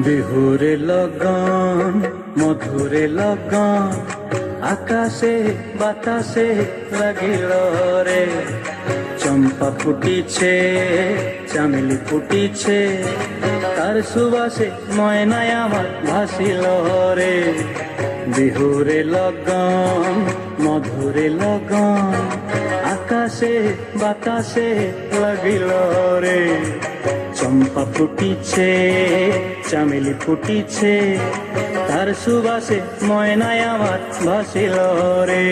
বিহুরে লগন মধুরে লগন আকাশে বাতাসে লাগিল রে। চম্পা ফুটিছে চামেলি ফুটিছে তার সুবাসে ময়নায় আমার ভাসিল রে। বিহুরে লগন মধুরে লগন আকাশে বাতাসে লাগিল রে। চম্পা ফুটিছে চামেলি ফুটিছে তার সুবাসে ময়নায় আমার ভাসিল রে।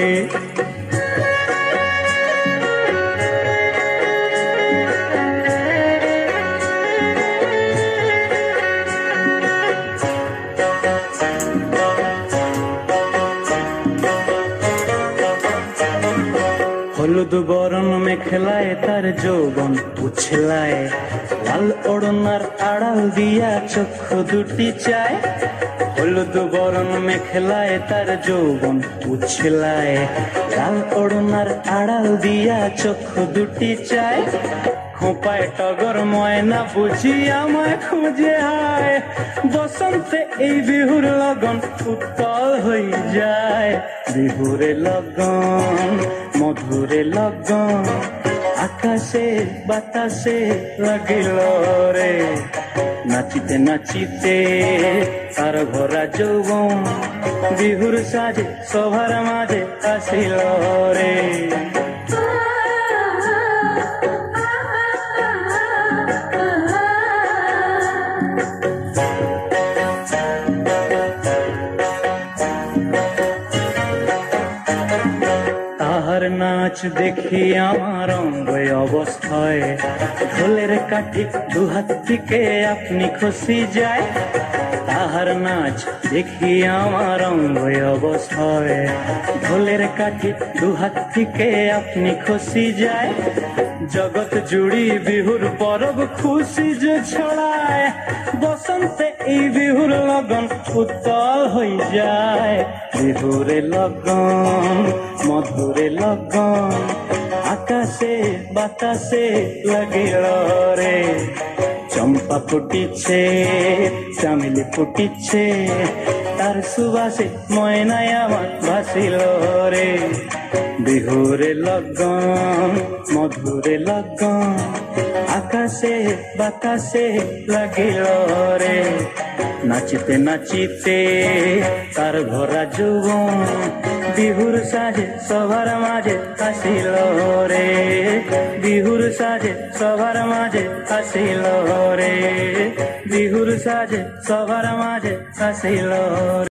হলুদ বরণ মেখলায় তার যৌবন উছলায়, লাল ওড়নার আড়াল দিয়া চক্ষু দুটি চায়। হলুদ বরণ মেখলায় তার যৌবন উছলায়, লাল ওড়নার আড়াল দিয়া চক্ষু দুটি চায়। খোঁপায় টগর ময়না বুঝি আমায় খুঁজে আয়, বসন্তে এই বিহুর লগন উত্তল হয়ে যায়। বিহুরে লগন মধুরে লগন আকাশে বাতাসে লাগিল রে। নাচিতে নাচিতে তার ভরা যৌবন বিহুর সাজে সভার মাঝে আসিল রে। তাহার নাচ দেখি আমার অঙ্গ অবস্থায়, ঢোলের কাঠি দুহাত থেকে আপনি খসি যায়। তাহার নাচ দেখি আমার অঙ্গ অবস্থায়, ঢোলের কাঠি দুহাত থেকে আপনি খসি যায়। জগৎ জুড়ি বিহুর পরব খুশি যে ছড়ায়, বসন্তে এই বিহুর লগন উত্তল হয়ে যায়। বিহুরে লগন মধুরে লগন আকাশে বাতাসে লাগিল রে। চম্পা ফুটিছে চামেলি ফুটিছে তার সুবাসে ময়নায় আমার ভাসিল রে। বিহুরে লগন মধুরে লগন আকাশে বাতাসে লাগিল রে। নাচিতে নাচিতে তার ভরা যৌবন বিহুর সাজে সবার মাঝে আসিল রে। বিহুর সাজে সবার মাঝে আসিল রে। বিহুর সাজে সবার মাঝে আসিল রে।